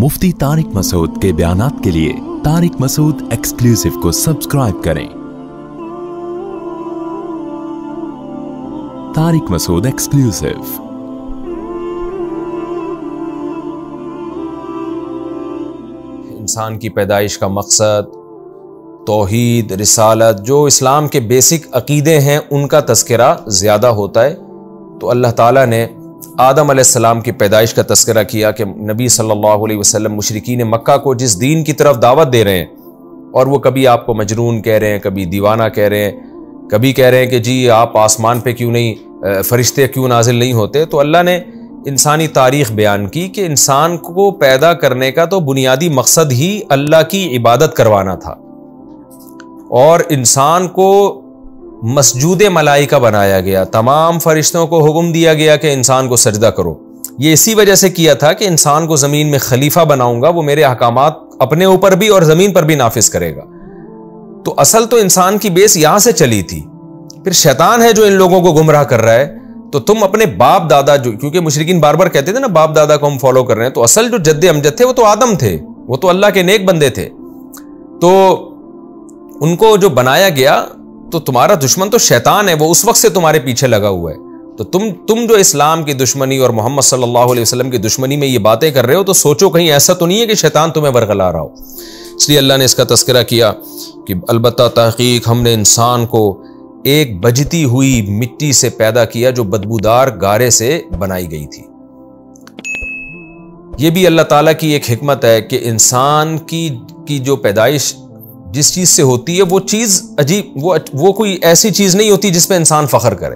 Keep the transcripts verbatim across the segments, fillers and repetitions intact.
मुफ्ती तारिक मसूद के बयानात के लिए तारिक मसूद एक्सक्लूसिव को सब्सक्राइब करें। तारिक मसूद एक्सक्लूसिव। इंसान की पैदाइश का मकसद तौहीद, रिसालत, जो इस्लाम के बेसिक अकीदे हैं उनका तज़किरा ज़्यादा होता है। तो अल्लाह ताला ने आदम अलैहिस्सलाम की पैदाइश का तज़किरा किया कि नबी सल्लल्लाहु अलैहि वसल्लम मुशरिकीन मक्का को जिस दीन की तरफ दावत दे रहे हैं और वो कभी आपको मजनून कह रहे हैं, कभी दीवाना कह रहे हैं, कभी कह रहे हैं कि जी आप आसमान पे क्यों नहीं, फरिश्ते क्यों नाजिल नहीं होते। तो अल्लाह ने इंसानी तारीख़ बयान की कि इंसान को पैदा करने का तो बुनियादी मकसद ही अल्लाह की इबादत करवाना था और इंसान को मसजूद मलाइका बनाया गया। तमाम फरिश्तों को हुक्म दिया गया कि इंसान को सजदा करो। ये इसी वजह से किया था कि इंसान को ज़मीन में खलीफा बनाऊंगा, वो मेरे अहकामात अपने ऊपर भी और ज़मीन पर भी नाफिज करेगा। तो असल तो इंसान की बेस यहां से चली थी। फिर शैतान है जो इन लोगों को गुमराह कर रहा है। तो तुम अपने बाप दादा, जो क्योंकि मुशरिकीन बार बार कहते थे ना बाप दादा को हम फॉलो कर रहे हैं, तो असल जो जद्दे अमजद थे वो तो आदम थे, वो तो अल्लाह के नेक बंदे थे। तो उनको जो बनाया गया, तो तुम्हारा दुश्मन तो शैतान है, वो उस वक्त से तुम्हारे पीछे लगा हुआ है। तो तुम तुम जो इस्लाम की दुश्मनी और मोहम्मद सल्लल्लाहु अलैहि वसल्लम की दुश्मनी में ये बातें कर रहे हो, तो सोचो कहीं ऐसा तो नहीं है कि शैतान तुम्हें बरगला रहा हो। इसलिए अल्लाह ने इसका तज़किरा किया कि अलबत्ता तहकीक हमने इंसान को एक बजती हुई मिट्टी से पैदा किया जो बदबूदार गारे से बनाई गई थी। यह भी अल्लाह ताला की एक हिकमत है कि इंसान की की जो पैदाइश जिस चीज से होती है वो चीज अजीब, वो वो कोई ऐसी चीज नहीं होती जिस पे इंसान फख्र करे।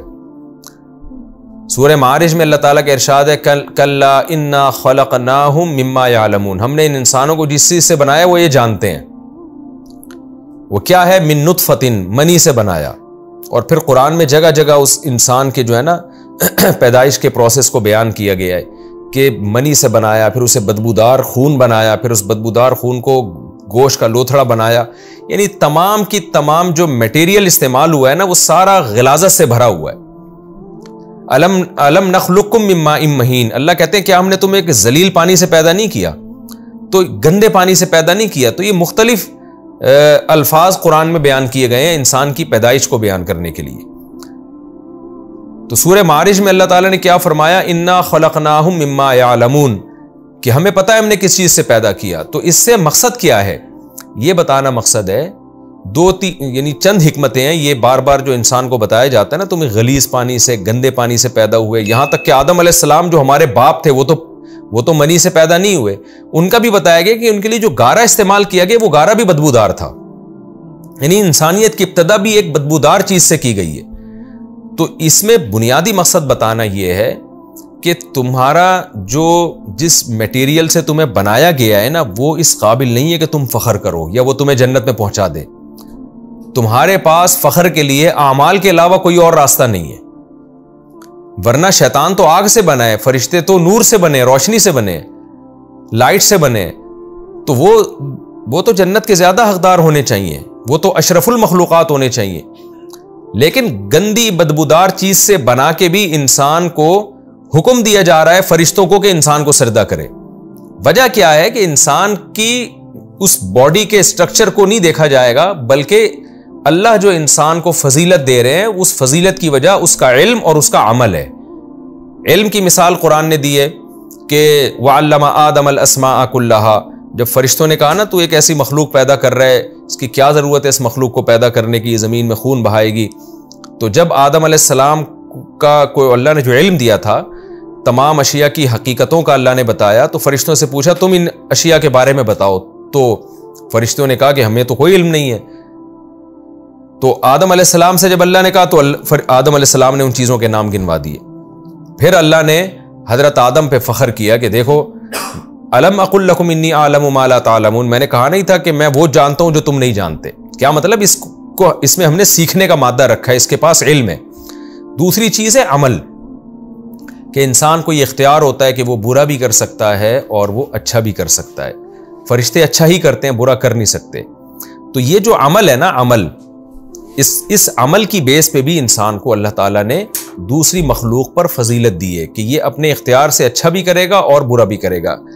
सूरह मारिज में अल्लाह ताला का इरशाद है, कल कल्ला इन्ना खलकनाहुम मिम्मा यालमून, हमने इन इंसानों को जिस चीज से बनाया वो ये जानते हैं। वो क्या है? मिन नुतफतिन, मनी से बनाया। और फिर कुरान में जगह जगह उस इंसान के जो है ना पैदाइश के प्रोसेस को बयान किया गया है कि मनी से बनाया, फिर उसे बदबूदार खून बनाया, फिर उस बदबूदार खून को गोश्त का लोथड़ा बनाया। यानी तमाम की तमाम जो मटेरियल इस्तेमाल हुआ है ना, वो सारा गिलाजत से भरा हुआ है। अलम अलम नखलुकुम मिन माइन महीन, अल्लाह कहते हैं क्या हमने तुम्हें एक जलील पानी से पैदा नहीं किया, तो गंदे पानी से पैदा नहीं किया। तो ये मुख्तलिफ अल्फाज कुरान में बयान किए गए हैं इंसान की पैदाइश को बयान करने के लिए। तो सूरह मारिज में अल्लाह ताला ने क्या फरमाया, इन्ना खलकनाहुम मिम्मा यालमून, कि हमें पता है हमने किस चीज से पैदा किया। तो इससे मकसद क्या है ये बताना मकसद है। दो तीन यानी चंद हिकमतें हैं, ये बार बार जो इंसान को बताया जाता है ना, तुम्हें गलीज पानी से, गंदे पानी से पैदा हुए। यहां तक कि आदम अलैहिस्सलाम जो हमारे बाप थे वो तो वो तो मनी से पैदा नहीं हुए, उनका भी बताया गया कि उनके लिए जो गारा इस्तेमाल किया गया वो गारा भी बदबूदार था। यानी इंसानियत की इब्तदा भी एक बदबूदार चीज से की गई है। तो इसमें बुनियादी मकसद बताना यह है कि तुम्हारा जो जिस मटेरियल से तुम्हें बनाया गया है ना, वो इस काबिल नहीं है कि तुम फख्र करो या वो तुम्हें जन्नत में पहुंचा दे। तुम्हारे पास फख्र के लिए आमाल के अलावा कोई और रास्ता नहीं है। वरना शैतान तो आग से बना है, फरिश्ते तो नूर से बने, रोशनी से बने, लाइट से बने। तो वो वो तो जन्नत के ज्यादा हकदार होने चाहिए, वो तो अशरफुल मखलूकात होने चाहिए। लेकिन गंदी बदबूदार चीज से बना के भी इंसान को हुक्म दिया जा रहा है फरिश्तों को कि इंसान को सजदा करे। वजह क्या है कि इंसान की उस बॉडी के स्ट्रक्चर को नहीं देखा जाएगा, बल्कि अल्लाह जो इंसान को फजीलत दे रहे हैं उस फजीलत की वजह उसका इल्म और उसका अमल है। इल्म की मिसाल कुरान ने दी है कि वअल्लमा आदम अल अस्माअ कुल्लहा, जब फरिश्तों ने कहा ना तू एक ऐसी मखलूक पैदा कर रहा है, इसकी क्या जरूरत है इस मखलूक को पैदा करने की, जमीन में खून बहाएगी। तो जब आदम अलैहिस्सलाम का को अल्लाह ने जो इल्म दिया था, तमाम अशिया की हकीकतों का अल्लाह ने बताया, तो फरिश्तों से पूछा तुम इन अशिया के बारे में बताओ। तो फरिश्तों ने कहा कि हमें तो कोई इल्म नहीं है। तो आदम अलैहिस्सलाम से जब अल्लाह ने कहा तो आदम अलैहिस्सलाम ने उन चीज़ों के नाम गिनवा दिए। फिर अल्लाह ने हजरत आदम पे फख्र किया कि देखो अलम अकुल लकुम इन्नी आलमु मा ला तालमून, मैंने कहा नहीं था कि मैं वो जानता हूं जो तुम नहीं जानते। क्या मतलब, इसको इसमें हमने सीखने का मादा रखा है, इसके पास इल्म है। दूसरी चीज़ है अमल, कि इंसान को ये इख्तियार होता है कि वो बुरा भी कर सकता है और वो अच्छा भी कर सकता है। फरिश्ते अच्छा ही करते हैं, बुरा कर नहीं सकते। तो ये जो अमल है ना, अमल, इस इस अमल की बेस पे भी इंसान को अल्लाह ताला ने दूसरी मखलूक पर फजीलत दी है कि ये अपने इख्तियार से अच्छा भी करेगा और बुरा भी करेगा।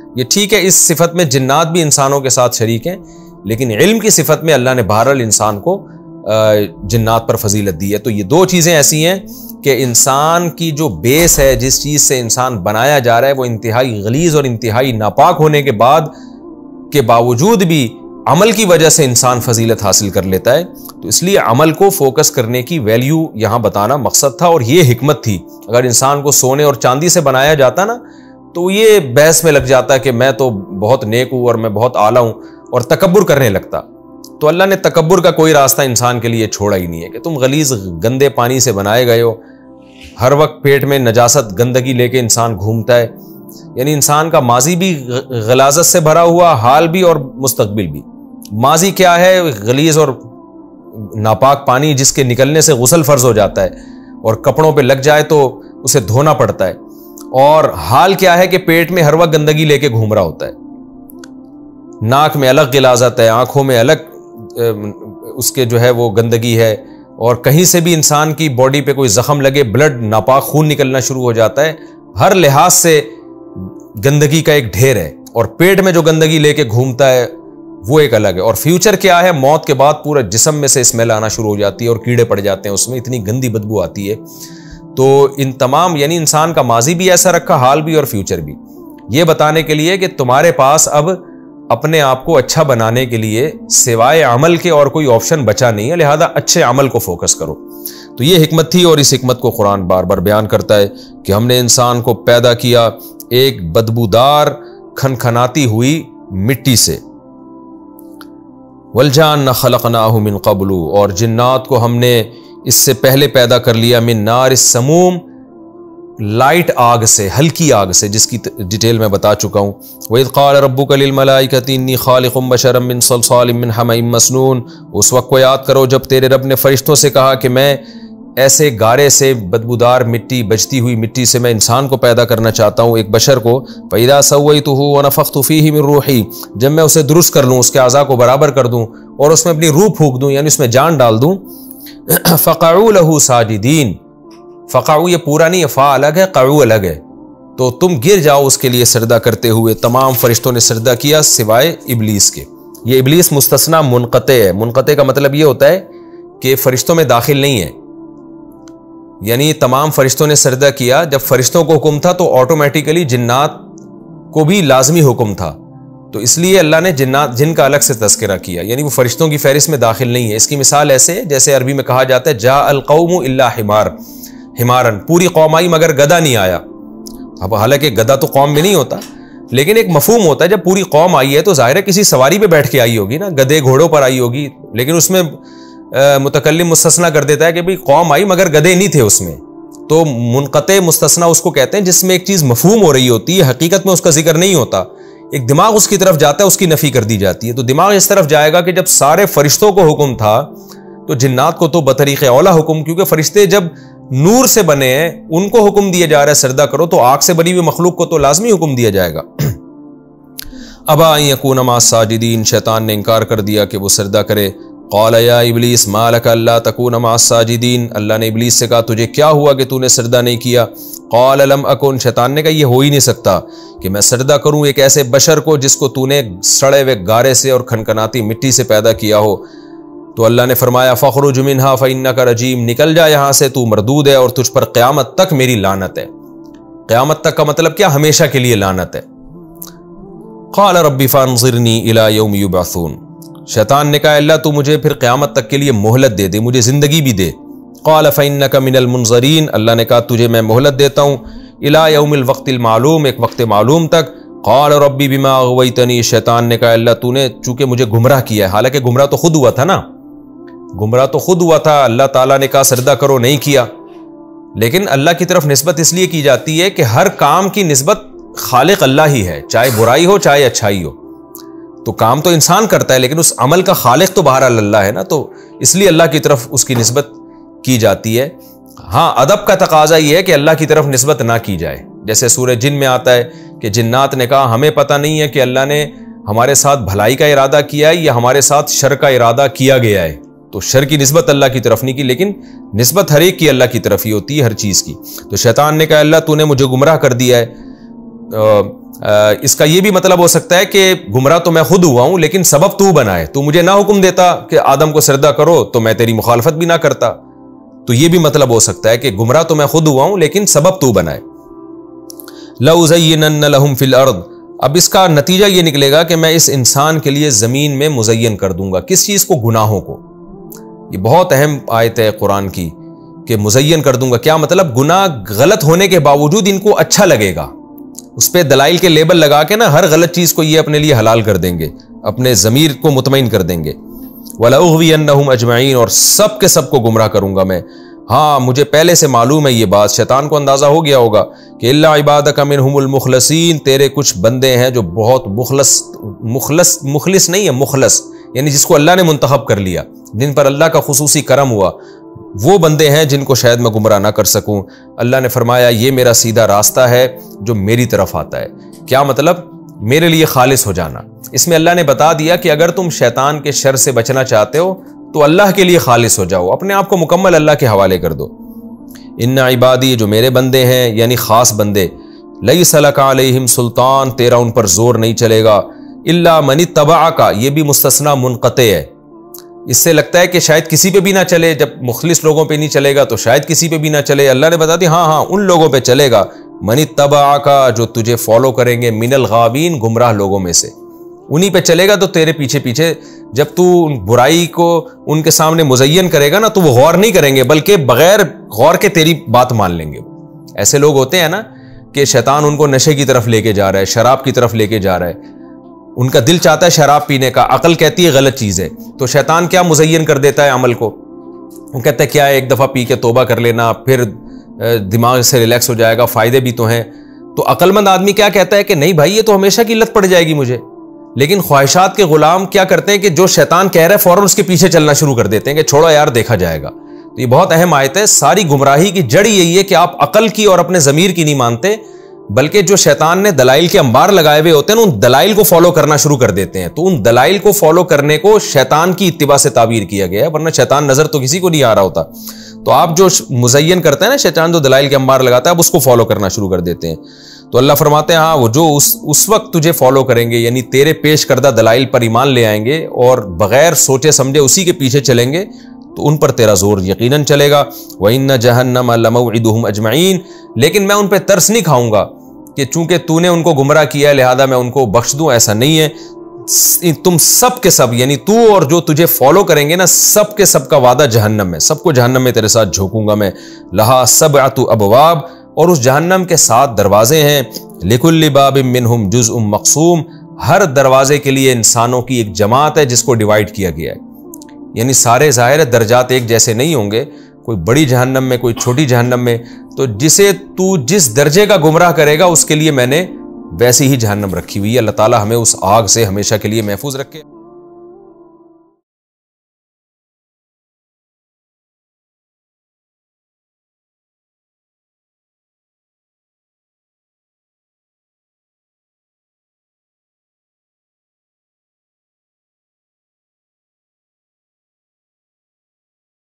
یہ ٹھیک ہے، اس صفت میں جنات بھی انسانوں کے ساتھ شریک ہیں، لیکن علم کی صفت میں اللہ نے بہرحال انسان کو جنات پر فضیلت دی ہے۔ تو یہ دو چیزیں ایسی ہیں کہ انسان کی جو بیس ہے، جس چیز سے انسان بنایا جا رہا ہے، وہ انتہائی غلیظ اور انتہائی ناپاک ہونے کے بعد کے باوجود بھی عمل کی وجہ سے انسان فضیلت حاصل کر لیتا ہے۔ تو اس لیے عمل کو فوکس کرنے کی ویلیو یہاں بتانا مقصد تھا، اور یہ حکمت تھی۔ اگر انسان کو سونے اور چاندی سے بنایا جاتا نا تو یہ بحث میں لگ جاتا کہ میں تو بہت نیک ہوں اور میں بہت اعلیٰ ہوں، اور تکبر کرنے لگتا۔ تو اللہ نے تکبر کا کوئی راستہ انسان کے لیے چھوڑا ہی نہیں ہے کہ تم غلیظ گندے پانی سے بنائے گئے ہو، ہر وقت پیٹ میں نجاست گندگی لے کے انسان گھومتا ہے، یعنی انسان کا ماضی بھی غلاظت سے بھرا ہوا، حال بھی اور مستقبل بھی۔ ماضی کیا ہے؟ غلیظ اور ناپاک پانی جس کے نکلنے سے غسل فرض ہو جاتا ہے اور کپڑوں پہ لگ جائے تو اسے دھونا پڑتا ہے، اور حال کیا ہے کہ پیٹ میں ہر وقت گندگی لے کے گھوم رہا ہوتا ہے، ناک میں الگ غلاظت ہے، آنکھوں میں الگ اس کے جو ہے وہ گندگی ہے، اور کہیں سے بھی انسان کی باڈی پہ کوئی زخم لگے بلڈ ناپاک خون نکلنا شروع ہو جاتا ہے، ہر لحاظ سے گندگی کا ایک ڈھیر ہے، اور پیٹ میں جو گندگی لے کے گھومتا ہے وہ ایک الگ ہے۔ اور فیوچر کیا ہے؟ موت کے بعد پورا جسم میں سے اسمیل آنا شروع ہو جاتی ہے اور کیڑے پڑ جاتے ہیں اس میں، اتنی گندی بدبو آتی ہے۔ تو ان تمام یعنی انسان کا ماضی بھی ایسا رکھا، حال بھی اور فیوچر بھی، یہ بتانے کے لیے کہ تمہارے پاس اب اپنے آپ کو اچھا بنانے کے لیے سوائے عمل کے اور کوئی آپشن بچا نہیں ہے، لہذا اچھے عمل کو فوکس کرو۔ تو یہ حکمت تھی، اور اس حکمت کو قرآن بار بار بیان کرتا ہے کہ ہم نے انسان کو پیدا کیا ایک بدبودار کھنکھناتی ہوئی مٹی سے، والجان خلقناہ من قبل، اور جنات کو ہم نے اس سے پہلے پیدا کر لیا من نار السموم، لائٹ آگ سے، ہلکی آگ سے، جس کی ڈیٹیل میں بتا چکا ہوں۔ وَإِذْ قَالَ رَبُّكَ لِلْمَلَائِكَةِ إِنِّي خَالِقٌ بَشَرًا مِّن صَلْصَالٍ مِّنْ حَمَإٍ مَّسْنُونٍ، اس وقت کو یاد کرو جب تیرے رب نے فرشتوں سے کہا کہ میں ایسے گارے سے، بدبودار مٹی، بجتی ہوئی مٹی سے میں انسان کو پیدا کرنا چاہتا ہوں، ایک بشر کو۔ فَإِذَا سَوَّيْتُهُ وَنَفَخْتُ فِيهِ مِن رُوحِي، جب میں اسے درست کر لوں، اس کے اعضاء کو برابر کر دوں اور اس میں اپنی روح پھونک دوں، یعنی اس میں جان ڈال دوں، فَقَعُوا لَهُ سَاجِدِينَ، فقعو یہ پورا نہیں ہے، فا الگ ہے، قعو الگ ہے، تو تم گر جاؤ اس کے لیے سجدہ کرتے ہوئے۔ تمام فرشتوں نے سجدہ کیا سوائے ابلیس کے۔ یہ ابلیس مستثنی منقطع ہے، منقطع کا مطلب یہ ہوتا ہے کہ فرشتوں میں داخل نہیں ہے، یعنی تمام فرشتوں نے سجدہ کیا۔ جب فرشتوں کو حکم تھا تو آٹومیٹیکلی جنات کو بھی لازمی حکم تھا، تو اس لیے اللہ نے جنات جن کا الگ سے تذکرہ کیا، یعنی وہ فرشتوں کی فہرست میں داخل نہیں ہے۔ اس کی مثال ایسے جیسے عربی میں کہا جاتا ہے جاء القوم الا حمار، حمارن، پوری قوم آئی مگر گدھا نہیں آیا۔ اب حالانکہ گدھا تو قوم میں نہیں ہوتا، لیکن ایک مفہوم ہوتا ہے، جب پوری قوم آئی ہے تو ظاہر ہے کسی سواری پہ بیٹھ کے آئی ہوگی نا، گدھے گھوڑوں پر آئی ہوگی، لیکن اس میں متکلم مستثنیٰ کر دیتا ہے کہ بھئی قوم آئی مگر گدھے نہیں تھے اس میں۔ تو منقطع مستثنیٰ اس کو کہتے ہیں جس میں ایک چیز مفہوم ہو رہی ہوتی ہے، حقیقت میں اس کا ذکر نہیں ہوتا، ایک دماغ اس کی طرف جاتا ہے، اس کی نفی کر دی جاتی ہے۔ تو دماغ اس طرف جائے گا کہ جب سارے فرشتوں کو حکم تھا تو جنات کو تو بطریق اولا حکم، کیونکہ فرشتے جب نور سے بنے ہیں ان کو حکم دیا جا رہا ہے سجدہ کرو، تو آگ سے بنی ہوئی مخلوق کو تو لازمی حکم دیا جائے گا۔ ابا ان یکون مع الساجدین، شیطان نے انکار کر دیا کہ وہ سجدہ کرے۔ قال یا ابلیس ما لک الا تکون مع الساجدین، اللہ نے ابلیس سے کہا تجھے کیا ہوا کہ تو نے سجدہ نہیں کیا؟ قال لم اکن، شیطان نے کہا یہ ہو ہی نہیں سکتا کہ میں سجدہ کروں ایک ایسے بشر کو جس کو تو نے سڑے ہوئے گارے سے اور کھنکھناتی مٹی سے پیدا کیا ہو۔ تو اللہ نے فرمایا فخرج منها فانک رجیم، نکل جا یہاں سے، تو مردود ہے اور تجھ پر قیامت تک میری لعنت ہے۔ قیامت تک کا مطلب کیا؟ ہمیشہ کے لیے لعنت ہے۔ قال رب فانظرنی الی یوم یبعثون، شیطان نے کہا اللہ تو مجھے پھر قیامت تک کے لیے مہلت دے دے، مجھے زندگی بھی دے۔ قال فانک من المنظرین، اللہ نے کہا تجھے میں مہلت دیتا ہوں الی یوم الوقت المعلوم، ایک وقت معلوم تک۔ قال ربی بما اغویتنی، شیطان نے کہا اللہ تو نے چونکہ مجھے گمراہ کیا ہے، حالانکہ گمراہ تو خود ہوا تھا نا، گمراہ تو خود ہوا تھا، اللہ تعالیٰ نے کہا سجدہ کرو نہیں کیا، لیکن اللہ کی طرف نسبت اس لیے کی جاتی ہے کہ ہر کام کی نسبت خالق اللہ ہی ہے، چاہے برائی ہو چاہے اچھائی ہو۔ تو کام تو انسان کرتا ہے لیکن اس عمل کا خالق تو بہرحال اللہ ہے نا، تو اس لیے اللہ کی طرف اس کی نسبت کی جاتی ہے۔ ہاں ادب کا تقاضا یہ ہے کہ اللہ کی طرف نسبت نہ کی جائے، جیسے سورہ جن میں آتا ہے کہ جنات نے کہا ہمیں پتہ نہیں ہے کہ اللہ نے ہمارے ساتھ بھلائی کا ارادہ کیا ہے یا ہمارے ساتھ شر کا ارادہ کیا گیا ہے، تو شر کی نسبت اللہ کی طرف نہیں کی، لیکن نسبت ہر ایک کی اللہ کی طرف ہی ہوتی ہے ہر چیز کی۔ تو شیطان نے کہا اللہ تو نے مجھے گمراہ کر دیا ہے، اس کا یہ بھی مطلب ہو سکتا ہے کہ گمراہ تو میں خود ہوا ہوں لیکن سبب تو بنائے، تو مجھے نہ حکم دیتا کہ آدم کو سجدہ کرو تو میں تیری مخالفت بھی نہ کرتا، تو یہ بھی مطلب ہو سکتا ہے کہ گمراہ تو میں خود ہوا ہوں لیکن سبب تو بنائے۔ لَأُزَيِّنَنَّ لَهُمْ فِي الْأَرْضِ، اب اس کا نتیجہ یہ نکلے گا کہ میں اس انسان کے لیے زمین میں مزین کر دوں گا، کس چیز کو؟ گناہوں کو۔ یہ بہت اہم آیت ہے قرآن کی کہ مزین کر دوں گا، کیا مطلب؟ گناہ غلط ہونے کے باوجود ان کو اچھا لگے گا، اس پہ دلائل کے لیبل لگا کے نا ہر غلط چیز کو یہ اپنے لیے حلال کر دیں گے، اپنے ضمیر کو مطمئن کر دیں گے۔ وَلَأُغْوِيَنَّهُمْ أَجْمَعِينَ، اور سب کے سب کو گمراہ کروں گا میں۔ ہاں مجھے پہلے سے معلوم ہے یہ بات، شیطان کو اندازہ ہو گیا ہوگا کہ الا عبادک منہم المخلصین، تیرے کچھ بندے ہیں جو بہت مخلص مخلص مخلص نہیں ہے، مخلص یعنی جس کو اللہ نے منتخب کر لیا، جن پر اللہ کا خصوصی کرم ہوا، وہ بندے ہیں جن کو شاید میں گمراہ نہ کر سکوں۔ اللہ نے فرمایا یہ میرا سیدھا راستہ ہے جو میری طرف آتا ہے۔ کیا مطلب؟ میرے لیے خالص ہو جانا۔ اس میں اللہ نے بتا دیا کہ اگر تم شیطان کے شر سے بچنا چاہتے ہو تو اللہ کے لیے خالص ہو جاؤ، اپنے آپ کو مکمل اللہ کے حوالے کر دو۔ ان عبادی، جو میرے بندے ہیں یعنی خاص بندے، لیس لک علیہم سلطان، تیرا ان پر زور نہیں چلے گا، الا من اتبعک، یہ بھی مستثنی منقطع ہے۔ اس سے لگتا ہے کہ شاید کسی پہ بھی نہ چلے، جب مخلص لوگوں پہ نہیں چلے گا تو شاید کسی پہ بھی نہ چلے۔ اللہ نے بتا دیا ہاں ہاں ان لوگوں پہ چلے گا، من اتبعک، جو تجھے فالو کریں گے، من الغاوین، گمراہ لوگوں میں سے، انہی پہ چلے گا۔ تو تیرے پیچھے پیچھے جب تو برائی کو ان کے سامنے مزین کرے گا نا تو وہ غور نہیں کریں گے، بلکہ بغیر غور کے تیری بات مان لیں گے۔ ایسے لوگ ہوتے ہیں نا کہ شیطان ان کو نشے کی طرف لے کے جا رہا ہے، شراب کی طرف لے کے جا رہا ہے، ان کا دل چاہتا ہے شراب پینے کا، عقل کہتی ہے غلط چیز ہے، تو شیطان کیا مزین کر دیتا ہے عمل کو، وہ کہتا ہے کیا ہے ایک دفعہ پی کے توبہ کر لینا، پھر دماغ سے ریلیکس ہو جائے گا، فائدے بھی تو ہیں۔ تو عقل مند آدمی کیا کہتا ہے کہ نہیں بھائی یہ تو ہمیشہ کی لت پڑ جائے گی مجھے۔ لیکن خواہشات کے غلام کیا کرتے ہیں کہ جو شیطان کہہ رہا ہے فوراً اس کے پیچھے چلنا شروع کر دیتے ہیں کہ چھوڑو یار دیکھا جائے گا۔ تو یہ بہت اہم آیت ہے، ساری گمراہی کی جڑ یہی ہے کہ آپ عقل کی اور اپنے ضمیر کی نہیں مانتے، بلکہ جو شیطان نے دلائل کے انبار لگائے ہوئے ہوتے ہیں ان دلائل کو فالو کرنا شروع کر دیتے ہیں۔ تو ان دلائل کو فالو کرنے کو شیطان کی اتباع سے تعبیر کیا گیا ہے، ورنہ شیطان نظر تو کسی کو نہیں آ رہا ہوتا۔ تو آپ جو مزین کرتے ہیں نا، شیطان جو دلائل کے انبار لگاتا ہے آپ اس کو فالو کرنا شروع کر دیتے ہیں۔ تو اللہ فرماتے ہیں ہاں وہ جو اس اس وقت تجھے فالو کریں گے، یعنی تیرے پیش کردہ دلائل پر ایمان لے آئیں گے اور بغیر سوچے سمجھے اسی کے پیچھے چلیں گے، تو ان پر تیرا زور یقیناً چلے گا۔ وَإِنَّ جَهَنَّمَ لَمَوْعِدُهُمْ أَجْمَعِينَ، لیکن میں ان پہ ترس نہیں کھاؤں گا کہ چونکہ تو نے ان کو گمراہ کیا ہے لہذا میں ان کو بخش دوں، ایسا نہیں ہے۔ تم سب کے سب یعنی تو اور جو تجھے فالو کریں گے نا، سب کے سب کا وعدہ جہنم میں، سب کو جہنم میں تیرے ساتھ جھونکوں گا میں۔ لہا سبعۃ ابواب، اور اس جہنم کے سات دروازے ہیں۔ لکل باب منہم جزء مقسوم، ہر دروازے کے لیے انسانوں کی ایک جماعت ہے جس کو ڈیوائیڈ کیا گیا ہے، یعنی سارے ظاہر درجات ایک جیسے نہیں ہوں گے، کوئی بڑی جہنم میں کوئی چھوٹی جہنم میں، تو جسے تو جس درجے کا گمراہ کرے گا اس کے لیے میں نے ویسی ہی جہنم رکھی ہوئی ہے۔ اللہ تعالی ہمیں اس آگ سے ہمیشہ کے لیے محفوظ رکھے۔